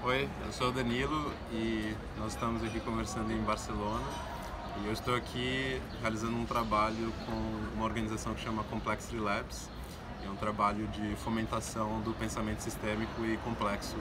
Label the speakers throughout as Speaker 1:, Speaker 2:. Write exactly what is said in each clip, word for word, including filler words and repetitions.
Speaker 1: Oi, eu sou o Danilo e nós estamos aqui conversando em Barcelona e eu estou aqui realizando um trabalho com uma organização que chama Complexity Labs. É um trabalho de fomentação do pensamento sistêmico e complexo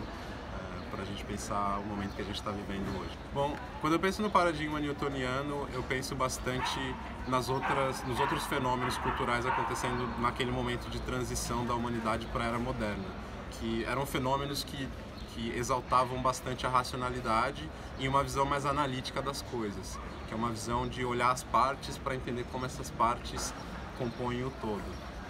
Speaker 1: é, para a gente pensar o momento que a gente está vivendo hoje. Bom, quando eu penso no paradigma newtoniano, eu penso bastante nas outras, nos outros fenômenos culturais acontecendo naquele momento de transição da humanidade para a era moderna, que eram fenômenos que que exaltavam bastante a racionalidade e uma visão mais analítica das coisas, que é uma visão de olhar as partes para entender como essas partes compõem o todo.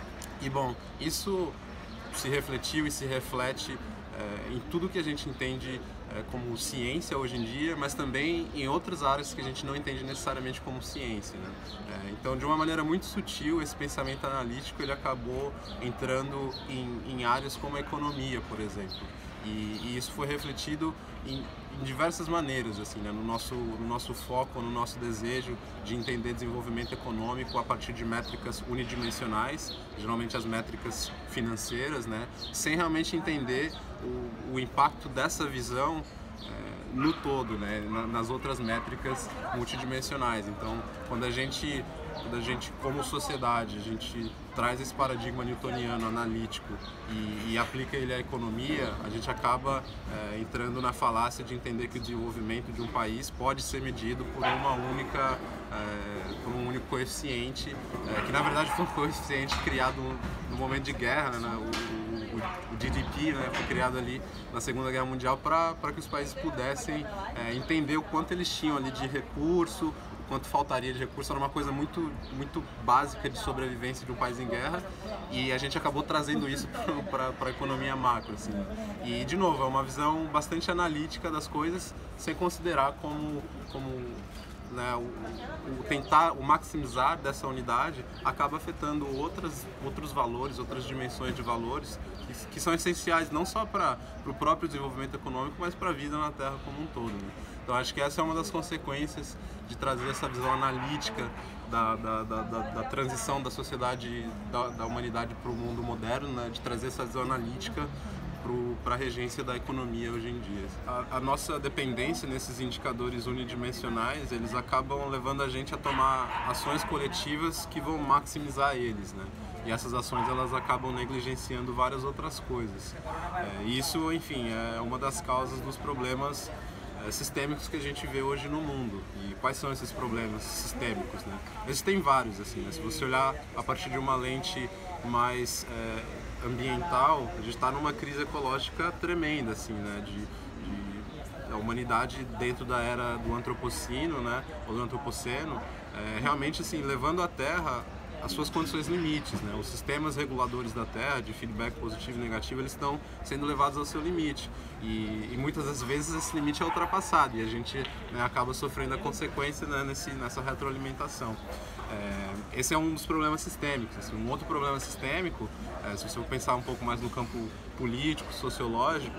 Speaker 1: E bom, isso se refletiu e se reflete é, em tudo que a gente entende é, como ciência hoje em dia, mas também em outras áreas que a gente não entende necessariamente como ciência, né? É, então, de uma maneira muito sutil, esse pensamento analítico ele acabou entrando em, em áreas como a economia, por exemplo. E, e isso foi refletido em, em diversas maneiras, assim, né? no, nosso, no nosso foco, no nosso desejo de entender desenvolvimento econômico a partir de métricas unidimensionais, geralmente as métricas financeiras, né? Sem realmente entender o, o impacto dessa visão é, no todo, né? nas outras métricas multidimensionais. Então, quando a gente, quando a gente como sociedade, a gente traz esse paradigma newtoniano analítico e, e aplica ele à economia, a gente acaba é, entrando na falácia de entender que o desenvolvimento de um país pode ser medido por uma única, é, por um único coeficiente, é, que na verdade foi um coeficiente criado no momento de guerra, né? o, o, o G D P, né? Foi criado ali na Segunda Guerra Mundial para que os países pudessem é, entender o quanto eles tinham ali de recurso, quanto faltaria de recurso. Era uma coisa muito, muito básica de sobrevivência de um país em guerra, e a gente acabou trazendo isso para a economia macro, assim. E, de novo, é uma visão bastante analítica das coisas, sem considerar como, como né, o, o tentar, o maximizar dessa unidade acaba afetando outras, outros valores, outras dimensões de valores que, que são essenciais não só para o próprio desenvolvimento econômico, mas para a vida na Terra como um todo, né? Então acho que essa é uma das consequências de trazer essa visão analítica da, da, da, da, da transição da sociedade, da, da humanidade para o mundo moderno, né? De trazer essa visão analítica para a regência da economia hoje em dia. A, a nossa dependência nesses indicadores unidimensionais, eles acabam levando a gente a tomar ações coletivas que vão maximizar eles, né? E essas ações elas acabam negligenciando várias outras coisas. É, isso, enfim, é uma das causas dos problemas é, sistêmicos que a gente vê hoje no mundo. E quais são esses problemas sistêmicos, né? Existem vários, assim, né? Se você olhar a partir de uma lente mais é, ambiental, a gente está numa crise ecológica tremenda, assim, né? De, de, a humanidade dentro da era do antropoceno, né? Ou do antropoceno, é, realmente, assim, levando a Terra as suas condições limites, né? Os sistemas reguladores da Terra, de feedback positivo e negativo, eles estão sendo levados ao seu limite. E, e muitas das vezes esse limite é ultrapassado e a gente, né, acaba sofrendo a consequência, né, nesse, nessa retroalimentação. É, esse é um dos problemas sistêmicos. Assim, um outro problema sistêmico, é, se você for pensar um pouco mais no campo político, sociológico,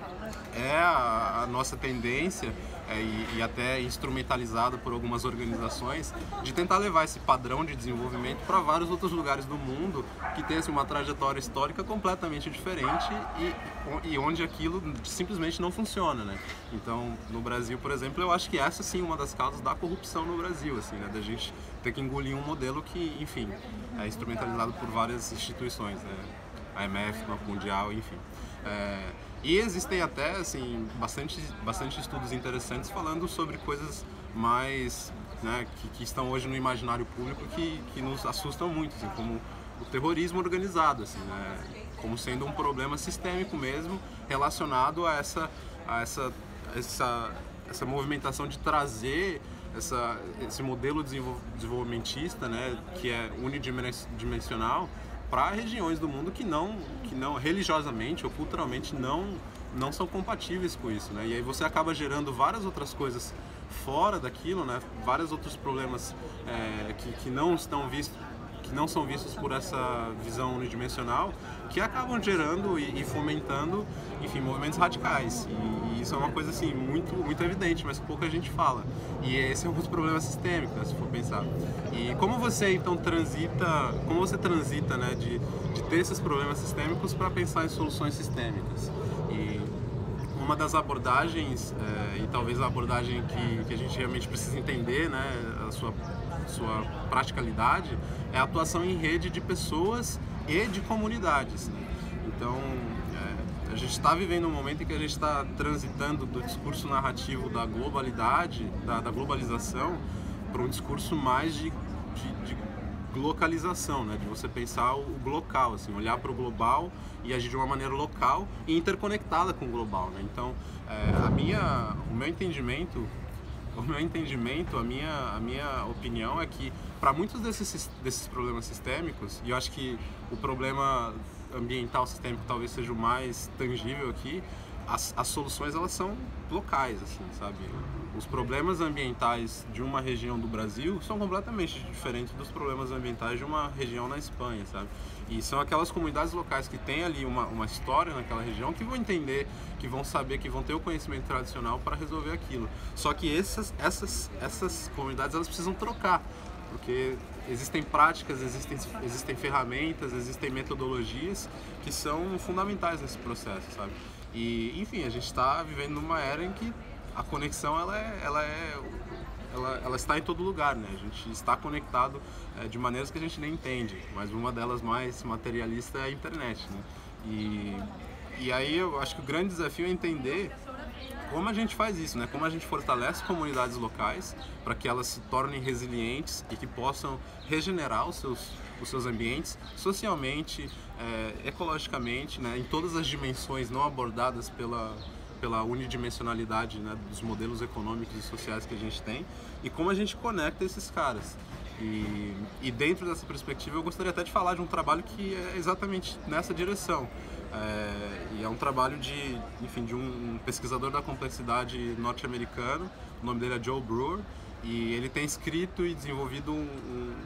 Speaker 1: é a, a nossa tendência, é, e, e até instrumentalizada por algumas organizações, de tentar levar esse padrão de desenvolvimento para vários outros lugares do mundo que tem assim, uma trajetória histórica completamente diferente e, e onde aquilo simplesmente não funciona, né? Então, no Brasil, por exemplo, eu acho que essa sim é uma das causas da corrupção no Brasil, assim, né? Da gente ter que engolir um modelo que, enfim, é instrumentalizado por várias instituições, né? A M F, Banco Mundial, enfim. É, e existem até, assim, bastante, bastante estudos interessantes falando sobre coisas mais, né, que, que estão hoje no imaginário público que, que nos assustam muito, assim, como o terrorismo organizado, assim, né, como sendo um problema sistêmico mesmo, relacionado a essa, a essa, essa, essa movimentação de trazer essa, esse modelo desenvolvimentista, né, que é unidimensional, para regiões do mundo que não, que não religiosamente ou culturalmente não, não são compatíveis com isso, né? E aí você acaba gerando várias outras coisas fora daquilo, né? Vários outros problemas é, que, que não estão vistos, que não são vistos por essa visão unidimensional, que acabam gerando e, e fomentando, enfim, movimentos radicais. E, e isso é uma coisa assim muito, muito evidente, mas que pouca gente fala. E esse é um dos problemas sistêmicos, né, se for pensar. E como você então transita, como você transita, né, de, de ter esses problemas sistêmicos para pensar em soluções sistêmicas? E uma das abordagens, é, e talvez a abordagem que, que a gente realmente precisa entender, né, a sua, sua praticalidade, é a atuação em rede de pessoas e de comunidades, né? Então, é, a gente está vivendo um momento em que a gente está transitando do discurso narrativo da globalidade, da, da globalização, para um discurso mais de, de, de localização, né? De você pensar o local, assim, olhar para o global e agir de uma maneira local e interconectada com o global, né? Então, é, a minha, o meu entendimento, o meu entendimento, a minha, a minha opinião é que para muitos desses, desses problemas sistêmicos, e eu acho que o problema ambiental sistêmico talvez seja o mais tangível aqui, as, as soluções elas são locais, assim, sabe? Os problemas ambientais de uma região do Brasil são completamente diferentes dos problemas ambientais de uma região na Espanha, sabe? E são aquelas comunidades locais que têm ali uma, uma história naquela região que vão entender, que vão saber, que vão ter o conhecimento tradicional para resolver aquilo. Só que essas, essas, essas comunidades elas precisam trocar, porque existem práticas, existem, existem ferramentas, existem metodologias que são fundamentais nesse processo, sabe? E, enfim, a gente está vivendo numa era em que a conexão ela é, ela é, ela, ela está em todo lugar, né? A gente está conectado é, de maneiras que a gente nem entende, mas uma delas mais materialista é a internet, né? E, e aí eu acho que o grande desafio é entender como a gente faz isso, né? Como a gente fortalece comunidades locais para que elas se tornem resilientes e que possam regenerar os seus, os seus ambientes socialmente, é, ecologicamente, né? Em todas as dimensões não abordadas pela pela unidimensionalidade, né, dos modelos econômicos e sociais que a gente tem, e como a gente conecta esses caras. E, e dentro dessa perspectiva eu gostaria até de falar de um trabalho que é exatamente nessa direção. É, e é um trabalho de, enfim, de um pesquisador da complexidade norte-americano, o nome dele é Joe Brewer, e ele tem escrito e desenvolvido um,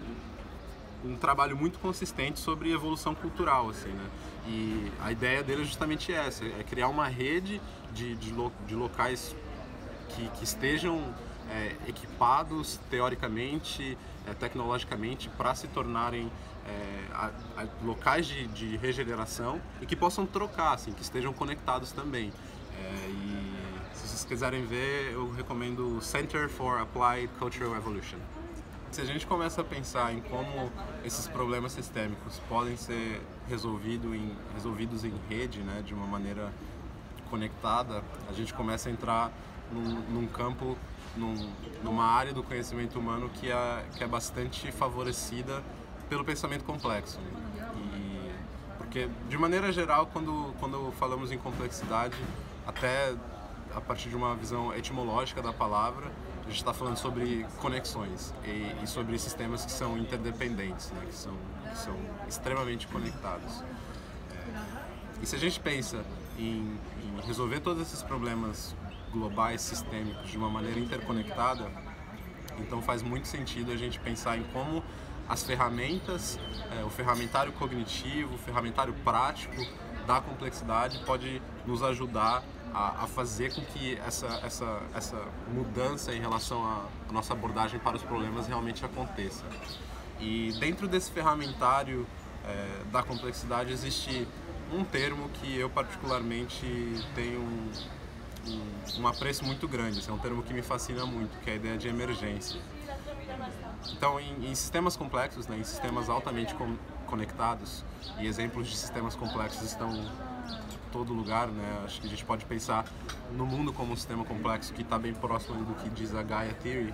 Speaker 1: um, um trabalho muito consistente sobre evolução cultural, assim, né? E a ideia dele é justamente essa, é criar uma rede de, de, lo, de locais que, que estejam é, equipados teoricamente, é, tecnologicamente, para se tornarem é, a, a, locais de, de regeneração e que possam trocar, assim, que estejam conectados também. É, e se vocês quiserem ver, eu recomendo o Center for Applied Cultural Evolution. Se a gente começa a pensar em como esses problemas sistêmicos podem ser resolvido em, resolvidos em rede, né, de uma maneira conectada, a gente começa a entrar num, num campo, num, numa área do conhecimento humano que é, que é bastante favorecida pelo pensamento complexo, né? E, porque, de maneira geral, quando, quando falamos em complexidade, até a partir de uma visão etimológica da palavra, a gente está falando sobre conexões e, e sobre sistemas que são interdependentes, né? que, são, que são extremamente conectados. É, e se a gente pensa em, em resolver todos esses problemas globais, sistêmicos, de uma maneira interconectada, então faz muito sentido a gente pensar em como as ferramentas, é, o ferramentário cognitivo, o ferramentário prático da complexidade pode nos ajudar a, a fazer com que essa, essa, essa mudança em relação à nossa abordagem para os problemas realmente aconteça. E dentro desse ferramentário é, da complexidade existe um termo que eu particularmente tenho um, um, um apreço muito grande, esse é um termo que me fascina muito, que é a ideia de emergência. Então, em, em sistemas complexos, né, em sistemas altamente com, conectados, e exemplos de sistemas complexos estão em todo lugar, né? Acho que a gente pode pensar no mundo como um sistema complexo que está bem próximo do que diz a Gaia Theory.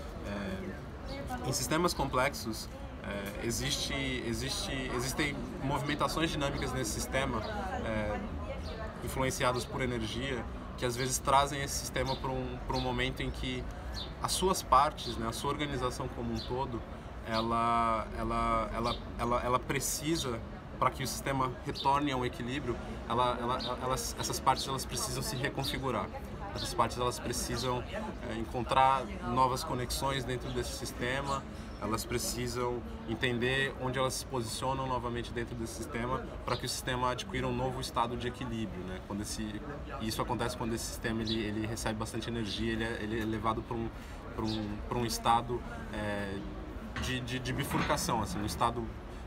Speaker 1: É, em sistemas complexos, é, existe, existe, existem movimentações dinâmicas nesse sistema, é, influenciadas por energia, que às vezes trazem esse sistema para um, para um momento em que as suas partes, né, a sua organização como um todo, ela, ela, ela, ela, ela precisa, para que o sistema retorne a um equilíbrio, ela, ela, elas, essas partes elas precisam se reconfigurar. Essas partes elas precisam é, encontrar novas conexões dentro desse sistema, elas precisam entender onde elas se posicionam novamente dentro desse sistema para que o sistema adquira um novo estado de equilíbrio, né? Quando esse, e isso acontece quando esse sistema ele, ele recebe bastante energia, ele é, ele é levado para um, para um, para um estado é, de, de, de bifurcação, assim, um estado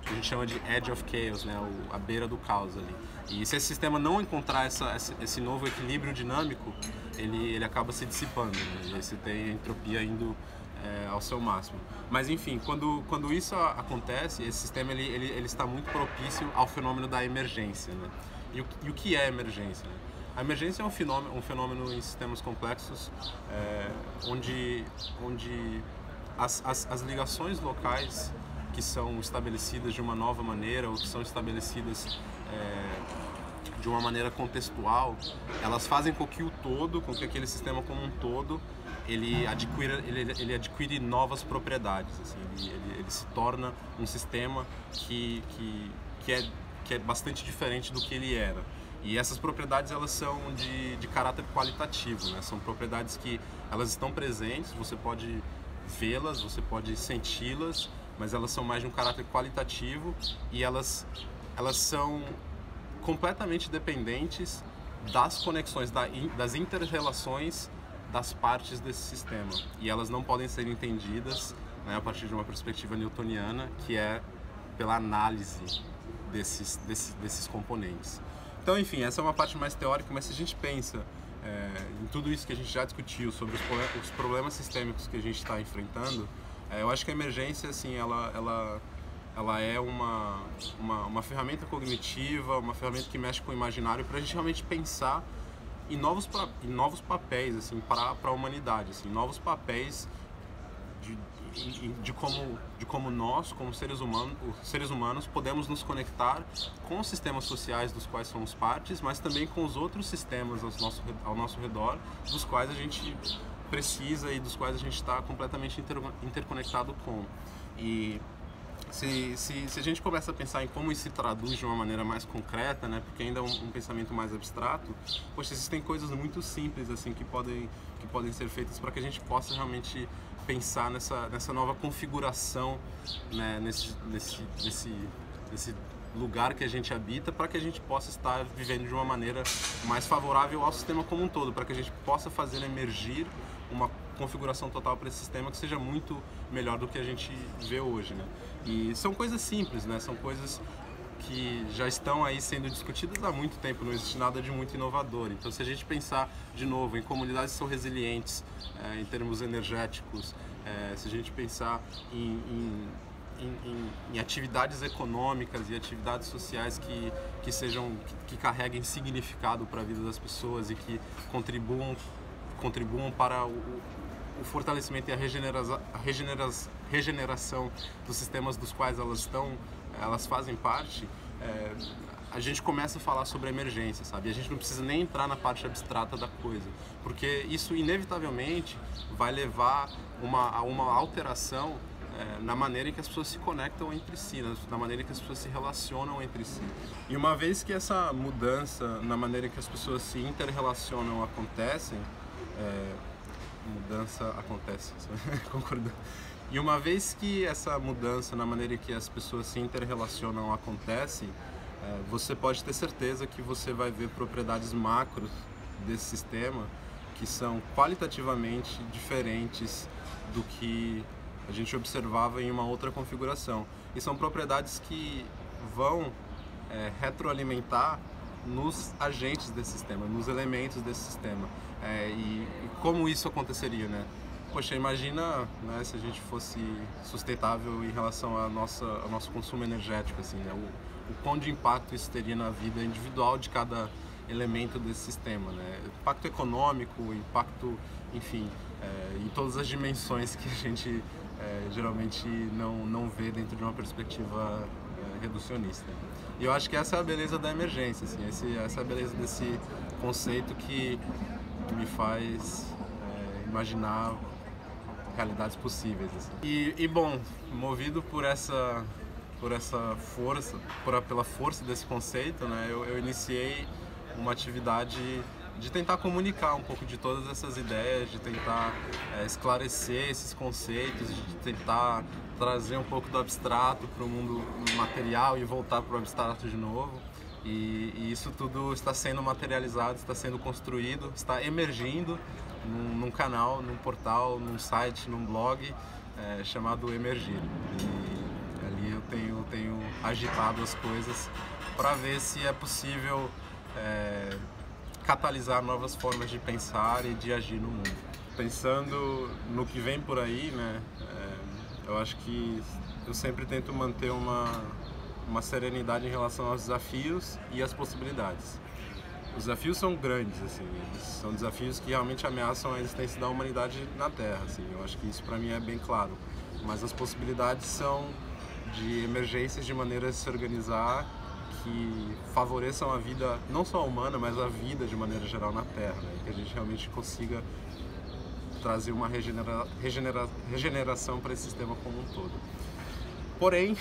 Speaker 1: que a gente chama de edge of chaos, né, o, a beira do caos ali. E se esse sistema não encontrar essa, esse novo equilíbrio dinâmico, ele, ele acaba se dissipando, né, e aí você tem a entropia indo é, ao seu máximo. Mas enfim, quando, quando isso acontece, esse sistema ele, ele, ele está muito propício ao fenômeno da emergência, né? E o, e o que é emergência, né? A emergência é um fenômeno, um fenômeno em sistemas complexos é, onde, onde as, as, as ligações locais que são estabelecidas de uma nova maneira ou que são estabelecidas é, de uma maneira contextual, elas fazem com que o todo, com que aquele sistema como um todo, ele adquire, ele, ele adquire novas propriedades, assim, ele, ele, ele se torna um sistema que, que, que, é, que é bastante diferente do que ele era. E essas propriedades elas são de, de caráter qualitativo, né? São propriedades que elas estão presentes, você pode vê-las, você pode senti-las, mas elas são mais de um caráter qualitativo e elas, elas são completamente dependentes das conexões, das inter-relações das partes desse sistema. E elas não podem ser entendidas, né, a partir de uma perspectiva newtoniana, que é pela análise desses, desses, desses componentes. Então, enfim, essa é uma parte mais teórica, mas se a gente pensa é, em tudo isso que a gente já discutiu sobre os, os problemas sistêmicos que a gente está enfrentando, é, eu acho que a emergência, assim, ela, ela, ela é uma, uma, uma ferramenta cognitiva, uma ferramenta que mexe com o imaginário para a gente realmente pensar em novos, em novos papéis, assim, para a humanidade, assim, novos papéis de, de, de, como, de como nós, como seres humanos, seres humanos, podemos nos conectar com os sistemas sociais dos quais somos partes, mas também com os outros sistemas ao nosso, ao nosso redor, dos quais a gente precisa e dos quais a gente está completamente inter, interconectado com. E se, se, se a gente começa a pensar em como isso se traduz de uma maneira mais concreta, né, porque ainda é um, um pensamento mais abstrato, poxa, existem coisas muito simples assim que podem, que podem ser feitas para que a gente possa realmente pensar nessa, nessa nova configuração, né, nesse, nesse, nesse, nesse lugar que a gente habita, para que a gente possa estar vivendo de uma maneira mais favorável ao sistema como um todo, para que a gente possa fazer emergir uma configuração total para esse sistema que seja muito melhor do que a gente vê hoje, né? E são coisas simples, né? São coisas que já estão aí sendo discutidas há muito tempo, não existe nada de muito inovador. Então, se a gente pensar de novo em comunidades que são resilientes é, em termos energéticos, é, se a gente pensar em, em, em, em, em atividades econômicas e atividades sociais que, que sejam que, que carreguem significado para a vida das pessoas e que contribuam contribuam para o, o fortalecimento e a, regenera, a regenera, regeneração dos sistemas dos quais elas estão, elas fazem parte, é, a gente começa a falar sobre a emergência, sabe? E a gente não precisa nem entrar na parte abstrata da coisa, porque isso inevitavelmente vai levar uma, a uma alteração é, na maneira em que as pessoas se conectam entre si, na maneira em que as pessoas se relacionam entre si. E uma vez que essa mudança na maneira em que as pessoas se interrelacionam acontecem, É, mudança acontece, concordando. E uma vez que essa mudança na maneira que as pessoas se interrelacionam acontece, é, você pode ter certeza que você vai ver propriedades macros desse sistema que são qualitativamente diferentes do que a gente observava em uma outra configuração. E são propriedades que vão é, retroalimentar nos agentes desse sistema, nos elementos desse sistema. É, e, e como isso aconteceria, né? Poxa, imagina, né, se a gente fosse sustentável em relação à nossa, ao nosso consumo energético, assim, né? O, o quão de impacto isso teria na vida individual de cada elemento desse sistema, né? Impacto econômico, impacto, enfim, é, em todas as dimensões que a gente é, geralmente não, não vê dentro de uma perspectiva é, reducionista. E eu acho que essa é a beleza da emergência, assim, esse, essa é a beleza desse conceito que me faz é, imaginar realidades possíveis, assim. E, e bom, movido por essa, por essa força, por, pela força desse conceito, né, eu, eu iniciei uma atividade de tentar comunicar um pouco de todas essas ideias, de tentar é, esclarecer esses conceitos, de tentar trazer um pouco do abstrato para o mundo material e voltar para o abstrato de novo. E, e isso tudo está sendo materializado, está sendo construído, está emergindo num, num canal, num portal, num site, num blog é, chamado Emergir. E ali eu tenho tenho agitado as coisas para ver se é possível é, catalisar novas formas de pensar e de agir no mundo. Pensando no que vem por aí, né, é, eu acho que eu sempre tento manter uma, uma serenidade em relação aos desafios e às possibilidades. Os desafios são grandes, assim, eles são desafios que realmente ameaçam a existência da humanidade na Terra, assim, eu acho que isso para mim é bem claro. Mas as possibilidades são de emergências de maneiras de se organizar que favoreçam a vida, não só humana, mas a vida de maneira geral na Terra, né? Que a gente realmente consiga trazer uma regenera, regenera, regeneração para esse sistema como um todo. Porém,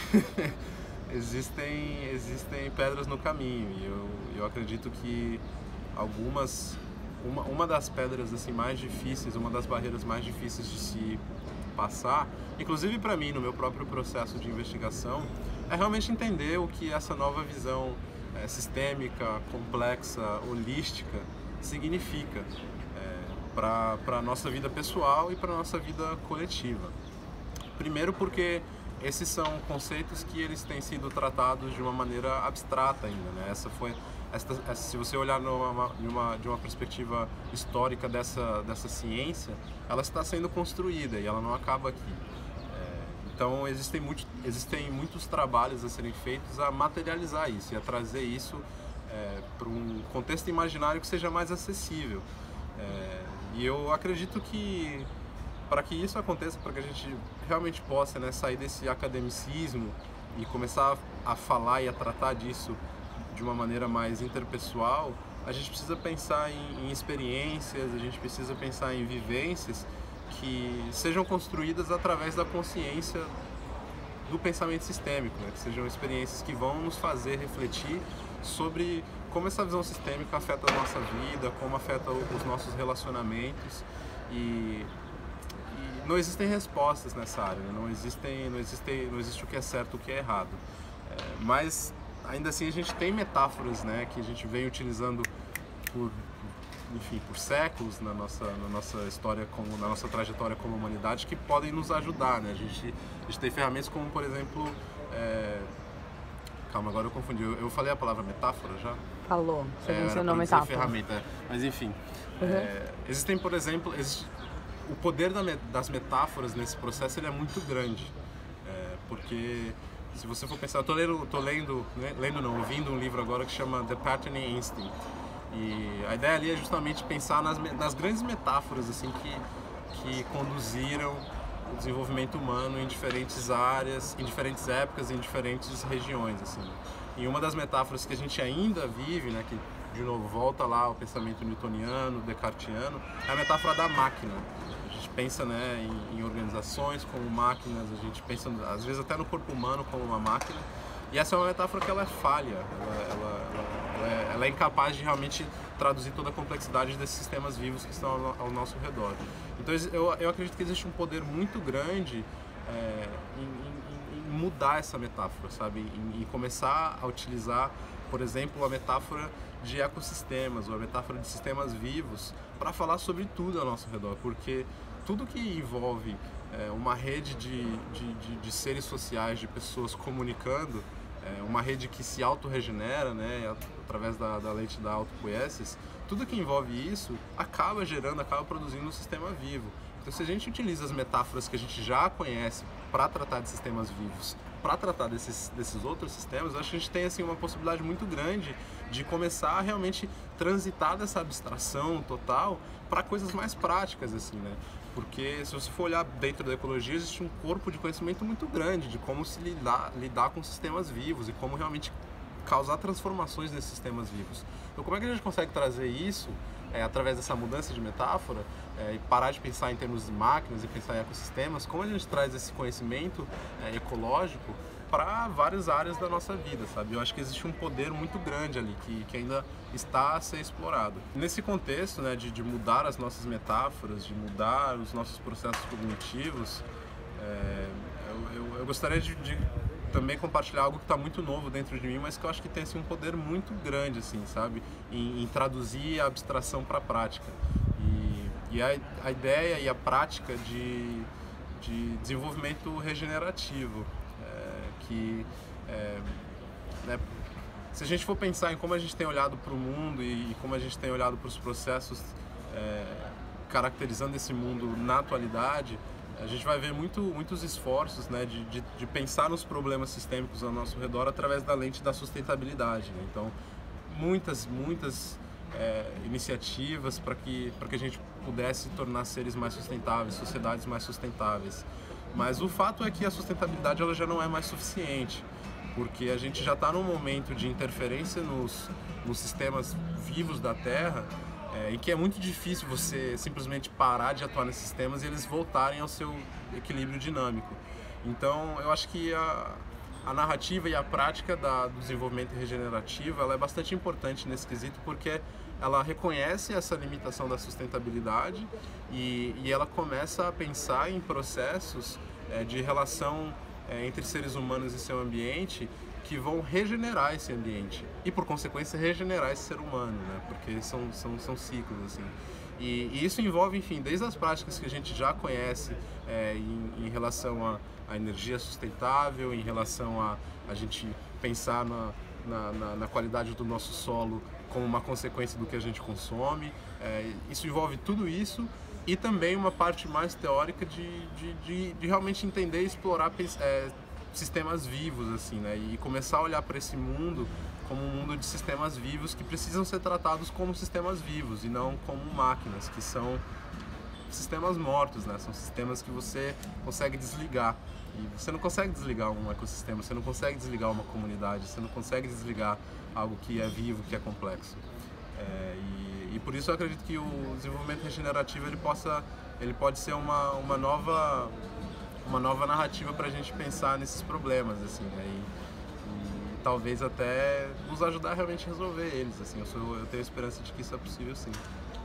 Speaker 1: existem, existem pedras no caminho e eu, eu acredito que algumas, uma, uma das pedras assim, mais difíceis, uma das barreiras mais difíceis de se passar, inclusive para mim, no meu próprio processo de investigação, é realmente entender o que essa nova visão é, sistêmica, complexa, holística significa é, para a nossa vida pessoal e para a nossa vida coletiva. Primeiro porque esses são conceitos que eles têm sido tratados de uma maneira abstrata ainda, né? Essa foi, essa, essa, se você olhar numa, numa, de uma perspectiva histórica dessa, dessa ciência, ela está sendo construída e ela não acaba aqui. É, então existem, muito, existem muitos trabalhos a serem feitos a materializar isso e a trazer isso é, para um contexto imaginário que seja mais acessível. É, e eu acredito que para que isso aconteça, para que a gente realmente possa, né, sair desse academicismo e começar a falar e a tratar disso de uma maneira mais interpessoal, a gente precisa pensar em, em experiências, a gente precisa pensar em vivências que sejam construídas através da consciência do pensamento sistêmico, né? Que sejam experiências que vão nos fazer refletir sobre como essa visão sistêmica afeta a nossa vida, como afeta os nossos relacionamentos e não existem respostas nessa área, né? não, existem, não, existem, não existe o que é certo e o que é errado. É, mas, ainda assim, a gente tem metáforas, né, que a gente vem utilizando por, enfim, por séculos na nossa, na nossa história, como, na nossa trajetória como humanidade, que podem nos ajudar. Né? A, gente, a gente tem ferramentas como, por exemplo... É... Calma, agora eu confundi. Eu, eu falei a palavra metáfora já?
Speaker 2: Falou, você
Speaker 1: é,
Speaker 2: mencionou metáfora.
Speaker 1: Ferramenta, mas enfim.
Speaker 2: Uhum.
Speaker 1: É, existem, por exemplo... Existe, o poder das metáforas nesse processo ele é muito grande, é, porque se você for pensar, eu tô lendo, tô lendo, né, lendo não, ouvindo um livro agora que chama The Patterning Instinct, e a ideia ali é justamente pensar nas, nas grandes metáforas assim que, que conduziram o desenvolvimento humano em diferentes áreas, em diferentes épocas, em diferentes regiões, assim. E uma das metáforas que a gente ainda vive, né, que de novo volta lá ao pensamento newtoniano, descartiano, é a metáfora da máquina. A gente pensa, né, em, em organizações como máquinas, a gente pensa às vezes até no corpo humano como uma máquina, e essa é uma metáfora que ela é falha, ela, ela, ela, ela, é, ela é incapaz de realmente traduzir toda a complexidade desses sistemas vivos que estão ao, ao nosso redor. Então eu, eu acredito que existe um poder muito grande é, em, em, em mudar essa metáfora, sabe, em, em começar a utilizar, por exemplo, a metáfora de ecossistemas, ou a metáfora de sistemas vivos, para falar sobre tudo ao nosso redor, porque tudo que envolve é, uma rede de, de, de, de seres sociais, de pessoas comunicando, é, uma rede que se autorregenera, né, através da, da lei da autopoiesis, tudo que envolve isso acaba gerando, acaba produzindo um sistema vivo. Então, se a gente utiliza as metáforas que a gente já conhece para tratar de sistemas vivos, para tratar desses, desses outros sistemas, eu acho que a gente tem assim, uma possibilidade muito grande de começar a realmente transitar dessa abstração total para coisas mais práticas, assim, né? Porque se você for olhar dentro da ecologia, existe um corpo de conhecimento muito grande de como se lidar, lidar com sistemas vivos e como realmente causar transformações nesses sistemas vivos. Então, como é que a gente consegue trazer isso é, através dessa mudança de metáfora é, e parar de pensar em termos de máquinas e pensar em ecossistemas? Como a gente traz esse conhecimento é, ecológico para várias áreas da nossa vida, sabe? Eu acho que existe um poder muito grande ali que, que ainda está a ser explorado. Nesse contexto, né, de, de mudar as nossas metáforas, de mudar os nossos processos cognitivos, é, eu, eu, eu gostaria de, de também compartilhar algo que está muito novo dentro de mim, mas que eu acho que tem assim, um poder muito grande, assim, sabe? Em, em traduzir a abstração para a prática. E, e a, a ideia e a prática de, de desenvolvimento regenerativo. Que É, né, se a gente for pensar em como a gente tem olhado para o mundo e, e como a gente tem olhado para os processos é, caracterizando esse mundo na atualidade, a gente vai ver muito, muitos esforços, né, de, de, de pensar nos problemas sistêmicos ao nosso redor através da lente da sustentabilidade, né? Então, muitas, muitas é, iniciativas para que, para que a gente pudesse tornar seres mais sustentáveis, sociedades mais sustentáveis. Mas o fato é que a sustentabilidade ela já não é mais suficiente, porque a gente já está num momento de interferência nos, nos sistemas vivos da Terra, é, em que é muito difícil você simplesmente parar de atuar nesses sistemas e eles voltarem ao seu equilíbrio dinâmico. Então, eu acho que a, a narrativa e a prática da, do desenvolvimento regenerativo ela é bastante importante nesse quesito, porque ela reconhece essa limitação da sustentabilidade e, e ela começa a pensar em processos é, de relação é, entre seres humanos e seu ambiente que vão regenerar esse ambiente e, por consequência, regenerar esse ser humano, né? Porque são, são, são ciclos, assim. E, e isso envolve, enfim, desde as práticas que a gente já conhece é, em, em relação à, à energia sustentável, em relação a a gente pensar na, na, na, na qualidade do nosso solo como uma consequência do que a gente consome. É, isso envolve tudo isso e também uma parte mais teórica de, de, de, de realmente entender e explorar é, sistemas vivos, assim, né? E começar a olhar para esse mundo como um mundo de sistemas vivos que precisam ser tratados como sistemas vivos e não como máquinas, que são sistemas mortos, né? São sistemas que você consegue desligar. E você não consegue desligar um ecossistema, você não consegue desligar uma comunidade, você não consegue desligar algo que é vivo, que é complexo. É, e, e por isso eu acredito que o desenvolvimento regenerativo ele, possa, ele pode ser uma, uma, nova, uma nova narrativa para a gente pensar nesses problemas, assim, né? E, e talvez até nos ajudar a realmente resolver eles. Assim, eu, sou, eu tenho esperança de que isso é possível, sim.